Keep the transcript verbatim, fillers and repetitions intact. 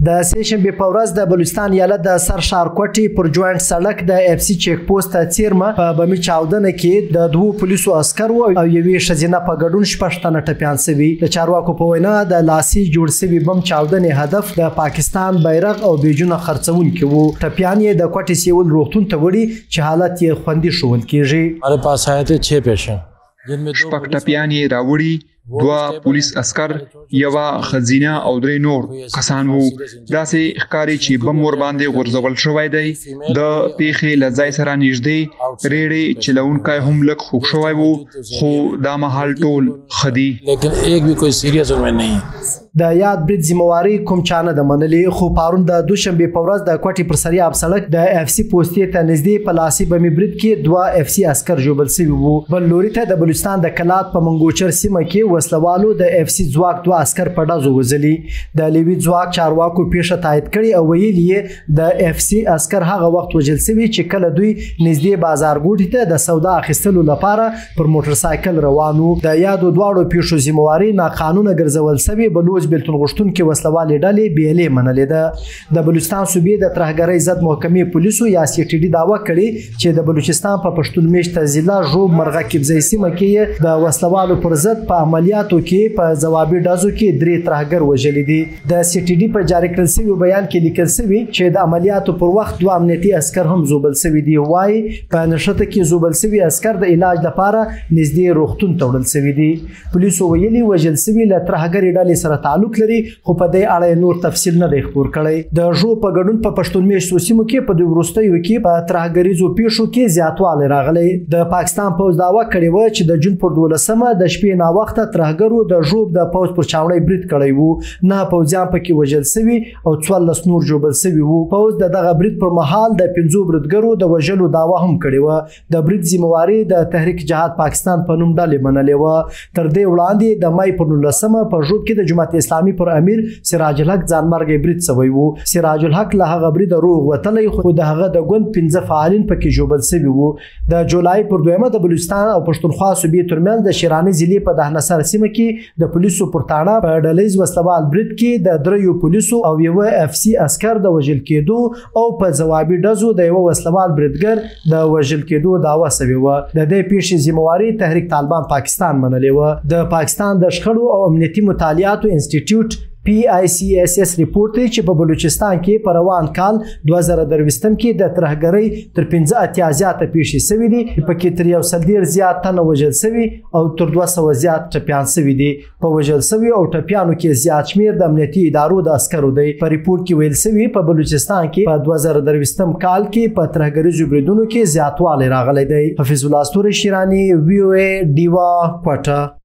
د سه شنبې په ورځ د بلوچستان ایالت د سر ښارکوټي پر جوینټ سړک د اف سی چیک پوسټ څیرمه په بمي چاودنه کې د دوه پولیسو عسکرو او یوې ښځینه په ګډون شپږ تنه ټپیان شوي. د چارواکو په وینا د لاسي جوړ شوي بم چاودنې هدف د پاکستان بیرغ او بیجونه خرڅونکي وو. ټپیان یې د کوټې سیول روغتون ته وړي چې حالت یې خوندي ښوول کیږي. हमारे पास आए थे छह पेशेंट شپږ ټپیان یې راوړي، دوه پولیس عسکر، یوه ښځینه او درې نور کسان وو. داسې ښکاري چې بم ورباندې غورځول شوی دی. د پیښې له ځای سره نږدې ریړې چلونکی هم لږ خوږ شوی وو، خو دا مهال ټول ښه دي. لیکن ایک بھی کوئی سیریس ان میں نہیں. د یاد برید ذمہواری کوم چا نه ده منلې، خو پرون د دوشنبې په ورځ د کوټې پر سریاب سړک د اف سی پوستې ته نږدې په لاسي بمي برید کې دوه اف سی عسکر ژوبل شوي وو. بل لوري ته د بلوچستان د کلات په منګوچر سیمه کې وسلوالو د اف سی ځواک دوه عسکر په ډزو وژلي. د لیوي ځواک چارواکو پیښه تایید کړې او ویلي یې د اف سی عسکر هغه وخت وژل شوي چې کله دوی نږدې بازارګوټي ته د سودا اخیستلو لپاره پر موټر سایکل روان وو. د یادو دواړو پیښو ذمہواری ناقانونه ګرځول شوې. بلوچ بلتون غوښتونکي وسلوالې ډلې بیلې منلې ده. د بلوچستان صوبې د ترهګرۍ ضد محکمې پولیسو یا سی ټي ډي دعوه کړې چې د بلوچستان په پښتون میشته ضلع ژوب مرغه کیبزۍ سیمه کې د وسلوالو پر ضد په عملیاتو کې په ځوابي ډزو کې درې ترهګر وژلي دي. د سی ټي ډي په جاري کړل شوي بیان کې لیکل شوي چې د عملیاتو پر وخت دوه امنیتي عسکر هم زوبل شوي دي. وایي په نښته کې زوبل شوي عسکر د علاج لپاره نږدې روغتون ته وړل شوي دي. پولیسو ویلي وژل شوي له ترهګرې ډلې سره تعلق لري، خو په دې اړه نور تفصیل نه دی خپور کړی. د ژوب په ګډون په پښتون میشتو سیمو کې په دوی وروستیو کې په ترهګریزو پیښو کې زیاتوالی راغلی. د پاکستان پوځ دعوه کړې وه چې د جون پر دولسمه د شپې ناوخته ترهګرو د ژوب د پوځ پر چاوڼۍ برید کړی وو. نه پوځیان پکې وژل شوي او څوارلس نور ژوبل شوي وو. پوځ د دغه برید پر مهال د پنځو بریدګرو د وژلو دعوه هم کړې وه. د برید ذمہواري د تحریک جهاد پاکستان په نوم ډلې منلې وه. تر دې وړاندې د مای پر نولسمه په ژوب کې د جماعت اسلامي پر امیر سراج الحق ځانمرګی برید شوی وو. سراج الحق له هغه بریده روغ وتلی، خو د هغه د ګوند پنځه فعالین پکې ژوبل شوي وو. د جولای پر دویمه د بلوچستان او پښتونخوا صوبې ترمنځ د شیراني ضلع په دهنسر سیمه کې د پولیسو پر تاړه په ډلیز وسلوال برید کې د دریو پولیسو او یوه اف سی عسکر د وژل کېدو او په ځوابي ډزو د یوه وسلوال بریدګر د وژل کېدو دعوه شوې وه. د دې پیښې ذمہواري تحریک طالبان پاکستان منلې وه. د پاکستان د شخړو او امنیتي مطالعاتو انسټیټیوټ پی آی سی ایس ایس ریپورت دی چې په بلوچستان کې په روان کال دوه زره درویشتم کې د ترهګرۍ تر پنځه اتیا زیاته پیښې شوي دي. پکې تر یو سل ډېر زیات تنه وژل شوي او تر دوه سوه زیات ټپیان شوي دي. په وژل شوي او ټپیانو کې زیات شمېر د امنیتي ادارو د عسکرو دی. په ریپورت کې ویل شوي په بلوچستان کې په دوه زره درویشتم کال کې په ترهګریزو بریدونو کې زیاتوالی راغلی دی. حفیظ الله ستوری، شیراني، وی او ای، ډیوا، کوټه.